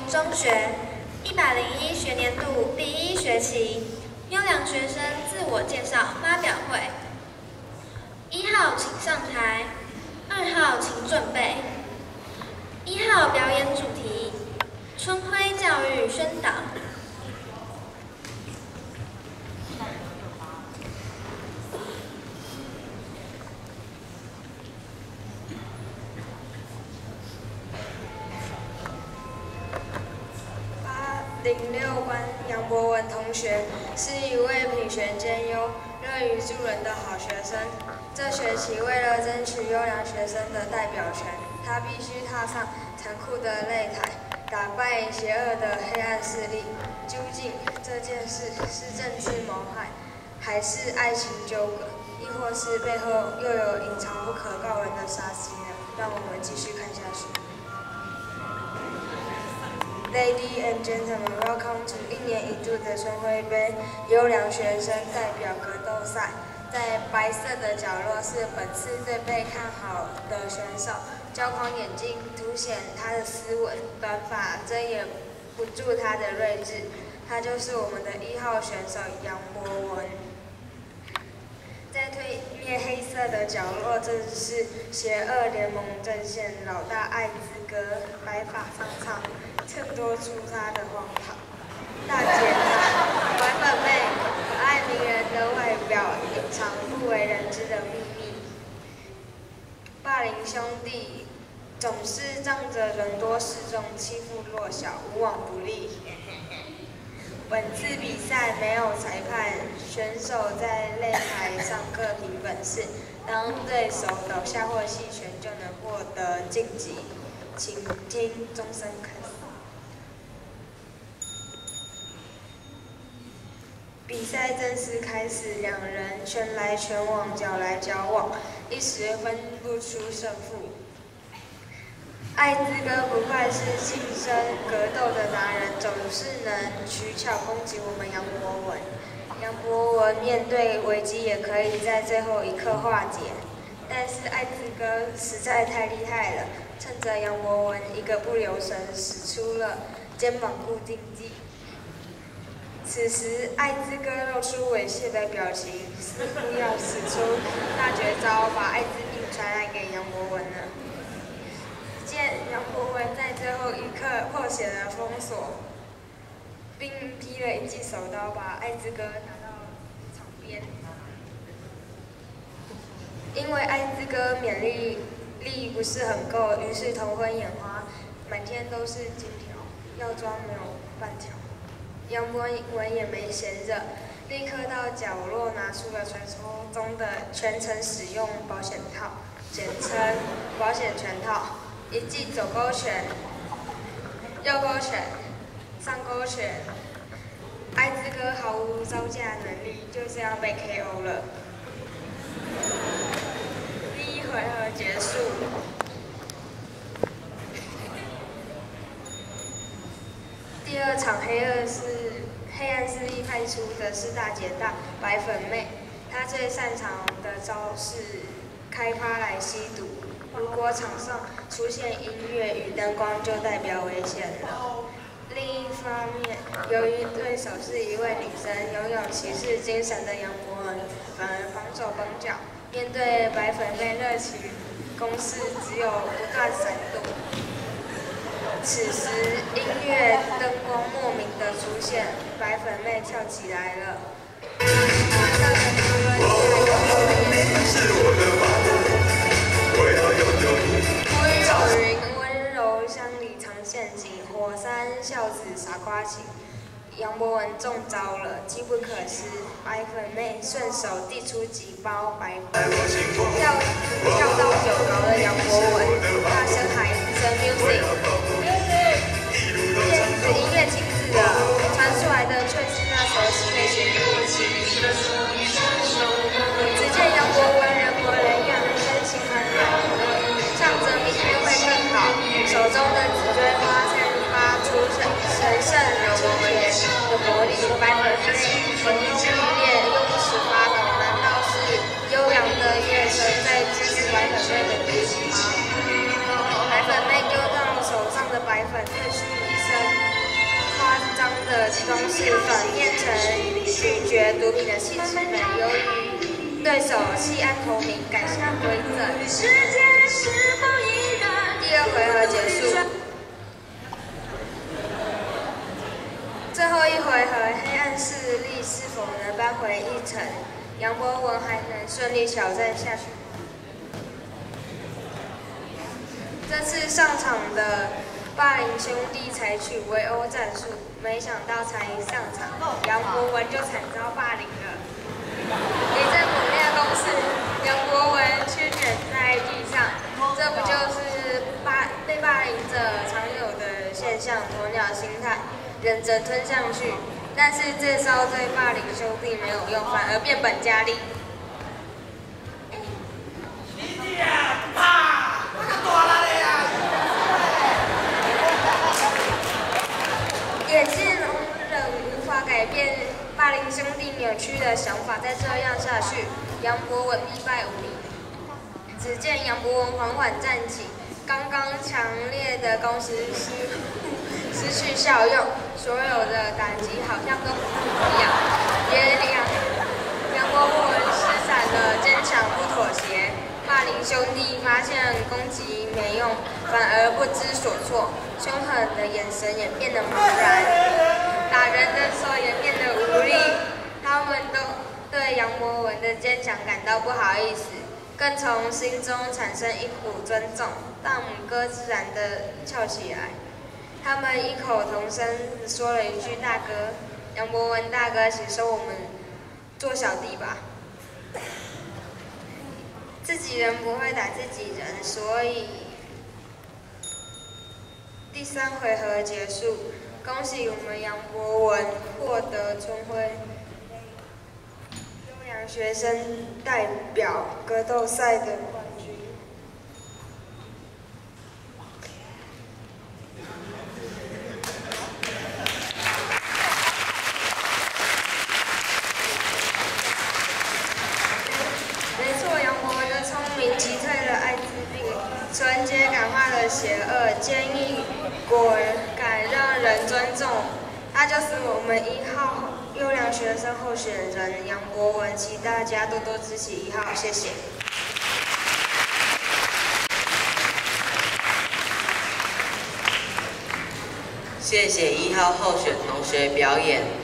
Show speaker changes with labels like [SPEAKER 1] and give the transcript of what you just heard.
[SPEAKER 1] 中学101学年度第1学期优良学生自我介绍发表会。1号请上台，2号请准备。1号表演主题：春晖教育宣导。
[SPEAKER 2] 806班杨博文同学是一位品学兼优、乐于助人的好学生。这学期为了争取优良学生的代表权，他必须踏上残酷的擂台，打败邪恶的黑暗势力。究竟这件事是政治谋害，还是爱情纠葛，亦或是背后又有隐藏不可告人的杀机呢？让我们继续看下去。Ladies and gentlemen, welcome to 1年1度的春晖杯优良学生代表格斗赛。在白色的角落是本次最被看好的选手，胶框眼镜凸显他的斯文，短发遮掩不住他的睿智。他就是我们的1号选手杨博文。在对面黑色的角落正是邪恶联盟阵线老大艾滋哥，白发苍苍，衬托出他的荒唐。大姐大，白粉妹，可爱迷人的外表，隐藏不为人知的秘密。霸凌兄弟，总是仗着人多势众，欺负弱小，无往不利。本次比赛没有裁判，选手在擂台上各凭本事。当对手倒下或弃权，就能获得晋级。请听钟声开始。比赛正式开始，两人拳来拳往，脚来脚往，一时分不出胜负。艾滋哥不愧是亲身格斗的达人，总是能取巧攻击我们杨博文。杨博文面对危机也可以在最后一刻化解，但是艾滋哥实在太厉害了，趁着杨博文一个不留神，使出了肩膀固定技。此时，艾滋哥露出猥亵的表情，似乎要使出大绝招，把艾滋病传染给杨博文了。见杨博文在最后一刻破解了封锁，并劈了一记手刀，把艾滋哥打到场边。因为艾滋哥免疫力不是很够，于是头昏眼花，满天都是金条，药妆没有半条。杨博文也没闲着，立刻到角落拿出了传说中的全程使用保险套，简称保险全套。一记左勾拳、右勾拳、上勾拳，艾滋哥毫无招架能力，就这样被 KO 了。第1回合结束。第2场黑暗势力派出的是大姐大白粉妹，她最擅长的招是开趴来吸毒。如果场上出现音乐与灯光，就代表危险了。另一方面，由于对手是一位女生，拥有骑士精神的杨博文反而防守绑脚，面对白粉妹热情攻势，只有不断闪躲。此时，音乐灯光莫名的出现，白粉妹跳起来了。火云温柔乡里藏陷阱，火山孝子傻瓜情。杨博文中招了，机不可失，白粉妹顺手递出几包白粉，跳到酒牢的杨博文大声喊一声 music， 音乐停止了，传出来的却是那熟悉的旋律。只见杨博文人模人样，身形很软，唱着明天会更好，手中的紫锥花散发出神圣柔甜的魔力。白粉妹魂中激烈，又不时发抖，难道是悠扬的乐声在支持白粉妹的鼓起吗？白粉妹丢掉手上的白粉，退出一声。 攻势转变成咀嚼毒品的细枝美，由于对手弃暗投明，改邪归正。第二回合结束。最后一回合，黑暗势力是否能扳回一城？杨博文还能顺利挑战下去？这次上场的霸凌兄弟采取围殴战术，没想到才一上场，杨博文就惨遭霸凌了。一阵猛烈的攻势，杨博文屈卷在地上，这不就是被霸凌者常有的现象——鸵鸟心态，忍着吞上去。但是这招对霸凌兄弟没有用，反而变本加厉。眼见容忍无法改变霸凌兄弟扭曲的想法，再这样下去，杨博文必败无疑。只见杨博文缓缓站起，刚刚强烈的攻势失去效用，所有的打击好像都不一样。杨博文施展了坚强不妥协，霸凌兄弟发现攻击没用，反而不知所措，凶狠的眼神也变得茫然，打人的手也变得无力。他们都对杨博文的坚强感到不好意思，更从心中产生一股尊重，大拇哥自然地翘起来。他们异口同声说了一句：“大哥，杨博文大哥，请收我们做小弟吧。”自己人不会打自己人，所以第三回合结束。恭喜我们杨博文获得春晖优良学生代表格斗赛的冠军。没错，杨博文的聪明击退了艾滋病，纯洁感化了邪恶，坚毅果敢让人尊重。他就是我们1号优良学生候选人杨博文，请大家多多支持1号，谢谢。
[SPEAKER 3] 谢谢1号候选同学表演。